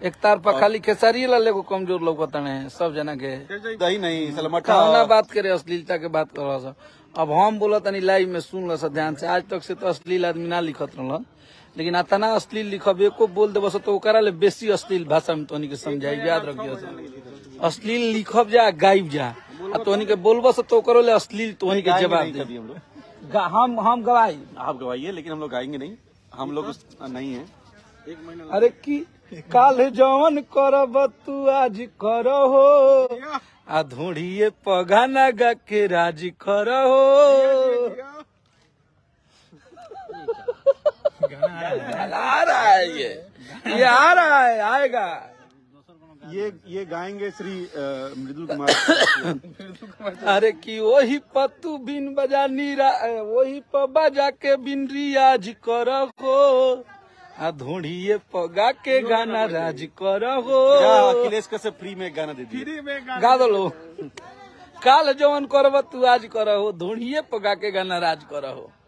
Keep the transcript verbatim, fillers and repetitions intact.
एक तार पर खाली खेसारी लाले को कमजोर लोग बताने सब जना के दही नहीं सलमठा खाना बात करे अश्लीलता के बात कर रहा। अब हम बोला तनी लाइव में सुन लो ध्यान से। आज तक से तो अश्लील आदमी ना लिखत रहलन, लेकिन अतना अश्लील लिखब एको बोल देबस तो ओकरा ले बेसी अश्लील भाषा में तोनी के समझाई। याद रखियो अश्लील लिखब जा गायब जा आ तोनी के बोलबस तो ओकरो ले अश्लील तोनी के जवाब दे। हम हम गवाही आप गवाइए, लेकिन हम लोग गाएंगे नहीं, हम लोग नहीं है। अरे की काल जवन करब तू आज करो हो आ धोड़िए पगाना गा के राज करो हो। आ रहा है ये ये आ रहा है आएगा। ये ये गाएंगे श्री मृदुल कुमार। अरे की वही पत्तू बिन बजा नीरा वही प बजा के बिन रियाज करो हो आ धोड़िए पगा के गाना राज करो हो। अखिलेश का से फ्री में गाना दे दिए, फ्री में गा दो लो। काल जवन करब तू आज करो हो धोड़िए पगा के गाना राज करो हो।